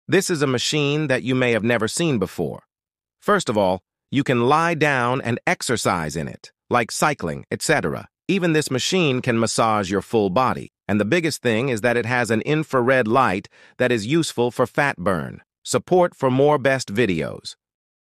This is a machine that you may have never seen before. First of all, you can lie down and exercise in it, like cycling, etc. Even this machine can massage your full body. And the biggest thing is that it has an infrared light that is useful for fat burn. Support for more best videos.